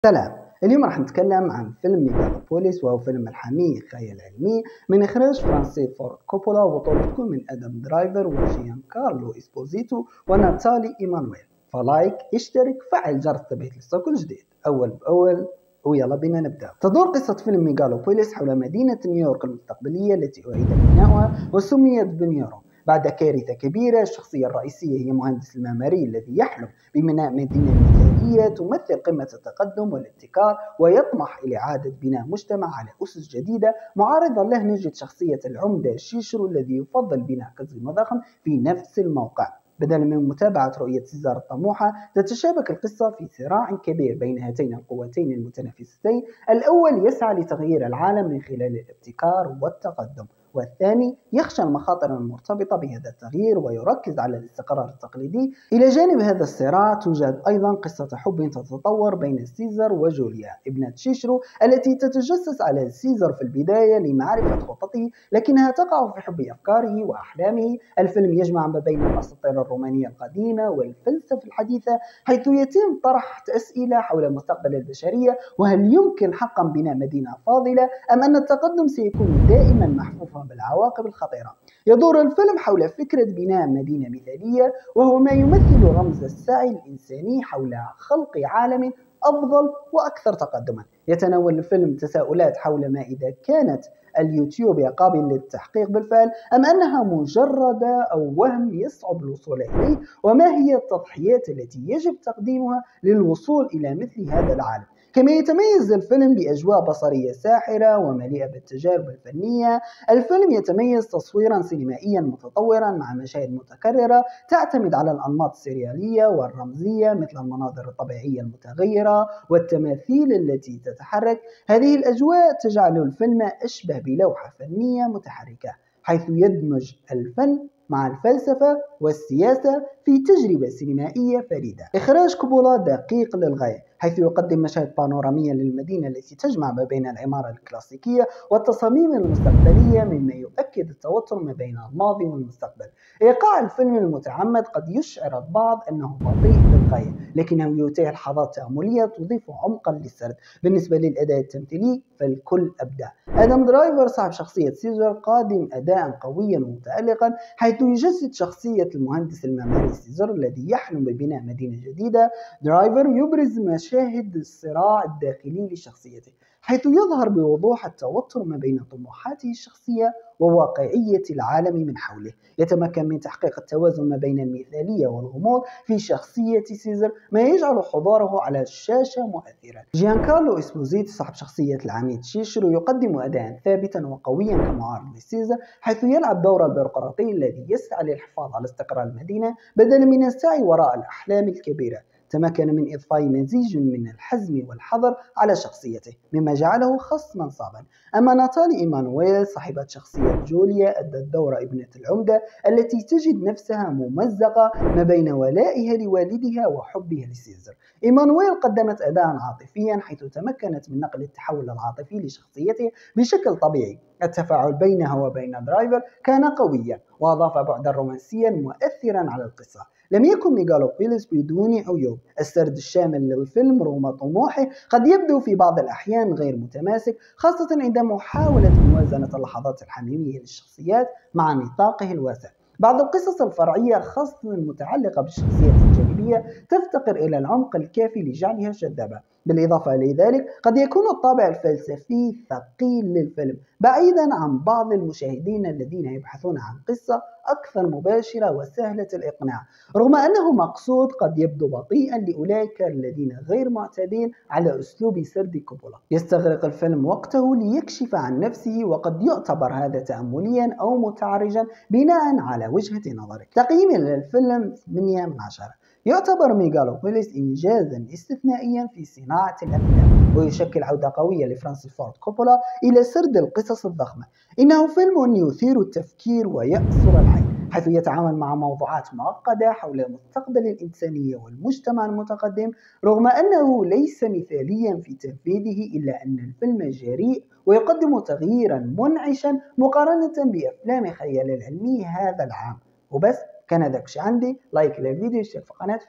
سلام. اليوم راح نتكلم عن فيلم ميغالوبوليس، وهو فيلم محامي خيال علمي من إخراج فرانسيس فورد كوبولا، وبطولة تكون من آدم درايفر وجيان كارلو إسبوزيتو وناتالي إيمانويل. فلايك، اشترك، فعل جرس التنبيه للصوت كل جديد أول بأول. ويلا بينا نبدأ. تدور قصة فيلم ميغالوبوليس حول مدينة نيويورك المستقبلية التي أعيد بناؤها وسميت بنيورو بعد كارثة كبيرة. الشخصية الرئيسية هي مهندس المعماري الذي يحلم ببناء مدينة مثالية تمثل قمة التقدم والابتكار، ويطمح إلى إعادة بناء مجتمع على أسس جديدة. معارضا له نجد شخصية العمدة شيشرو الذي يفضل بناء قصر ضخم في نفس الموقع. بدلا من متابعة رؤية سيزار الطموحة، تتشابك القصة في صراع كبير بين هاتين القوتين المتنافستين. الأول يسعى لتغيير العالم من خلال الابتكار والتقدم، والثاني يخشى المخاطر المرتبطة بهذا التغيير ويركز على الاستقرار التقليدي. إلى جانب هذا الصراع توجد أيضا قصة حب تتطور بين سيزر وجوليا ابنة شيشرو، التي تتجسس على سيزر في البداية لمعرفة خططه، لكنها تقع في حب أفكاره وأحلامه. الفيلم يجمع ما بين الأساطير الرومانية القديمة والفلسفة الحديثة، حيث يتم طرح أسئلة حول مستقبل البشرية، وهل يمكن حقا بناء مدينة فاضلة أم أن التقدم سيكون دائما محفوفا بالعواقب الخطيرة. يدور الفيلم حول فكرة بناء مدينة مثالية، وهو ما يمثل رمز السعي الإنساني حول خلق عالم أفضل وأكثر تقدما. يتناول الفيلم تساؤلات حول ما إذا كانت اليوتيوب قابل للتحقيق بالفعل أم أنها مجرد أو وهم يصعب الوصول إليه، وما هي التضحيات التي يجب تقديمها للوصول إلى مثل هذا العالم. كما يتميز الفيلم بأجواء بصرية ساحرة ومليئة بالتجارب الفنية. الفيلم يتميز تصويرا سينمائيا متطورا مع مشاهد متكررة تعتمد على الأنماط السريالية والرمزية، مثل المناظر الطبيعية المتغيرة والتماثيل التي تتحرك. هذه الأجواء تجعل الفيلم أشبه بلوحة فنية متحركة، حيث يدمج الفن مع الفلسفة والسياسة في تجربة سينمائية فريدة. إخراج كوبولا دقيق للغاية، حيث يقدم مشاهد بانورامية للمدينة التي تجمع ما بين العمارة الكلاسيكية والتصاميم المستقبلية، مما يؤكد التوتر ما بين الماضي والمستقبل. إيقاع الفيلم المتعمد قد يشعر البعض أنه بطيء للغاية، لكنه يتيح لحظات تأملية تضيف عمقا للسرد. بالنسبة للأداء التمثيلي فالكل أبدع. آدم درايفر صاحب شخصية سيزر قادم أداء قويا ومتألقا، حيث يجسد شخصية المهندس المعماري سيزر الذي يحلم ببناء مدينة جديدة. درايفر يبرز مشاهد الصراع الداخلي لشخصيته، حيث يظهر بوضوح التوتر ما بين طموحاته الشخصية وواقعية العالم من حوله. يتمكن من تحقيق التوازن ما بين المثالية والغموض في شخصية سيزر، ما يجعل حضوره على الشاشة مؤثرا. جيان كارلو إسبوزيت صاحب شخصية العميد شيشرو يقدم أداء ثابتا وقويا كمعارض لسيزر، حيث يلعب دور البيروقراطي الذي يسعى للحفاظ على استقرار المدينة بدلا من السعي وراء الأحلام الكبيرة. تمكن من إضفاء مزيج من الحزم والحذر على شخصيته، مما جعله خصما صعبا. أما ناتالي إيمانويل صاحبة شخصية جوليا أدت دور ابنة العمدة التي تجد نفسها ممزقة ما بين ولائها لوالدها وحبها لسيزر. إيمانويل قدمت أداء عاطفيا، حيث تمكنت من نقل التحول العاطفي لشخصيته بشكل طبيعي. التفاعل بينها وبين درايفر كان قويا، وأضاف بعدا رومانسيا مؤثرا على القصة. لم يكن ميغالوبوليس بدون عيوب. السرد الشامل للفيلم رغم طموحه قد يبدو في بعض الأحيان غير متماسك، خاصة عند محاولة موازنة اللحظات الحميمية للشخصيات مع نطاقه الواسع. بعض القصص الفرعية، خاصة المتعلقة بالشخصيات الجانبية، تفتقر إلى العمق الكافي لجعلها جذابة. بالإضافة لذلك قد يكون الطابع الفلسفي ثقيل للفيلم، بعيدا عن بعض المشاهدين الذين يبحثون عن قصة أكثر مباشرة وسهلة الإقناع. رغم أنه مقصود، قد يبدو بطيئا لأولئك الذين غير معتادين على أسلوب سرد كوبولا. يستغرق الفيلم وقته ليكشف عن نفسه، وقد يعتبر هذا تأمليا أو متعرجا بناء على وجهة نظرك. تقييمي للفيلم 8 من 10. يعتبر ميغالوبوليس إنجازا استثنائيا في صناعة الأفلام، ويشكل عودة قوية لفرانسيس فورد كوبولا إلى سرد القصص الضخمة. إنه فيلم يثير التفكير ويأثر العين، حيث يتعامل مع موضوعات معقدة حول مستقبل الإنسانية والمجتمع المتقدم. رغم أنه ليس مثاليا في تنفيذه، إلا أن الفيلم جريء ويقدم تغييرا منعشا مقارنة بأفلام خيال العلمي هذا العام. وبس، كان داكشي عندي. لايك للفيديو، اشترك في قناة فعل.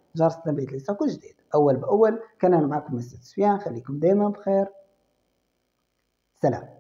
جرس التنبيه ليصلكم جديد أول بأول. كان أنا معكم مستر سفيان، خليكم دايما بخير. سلام.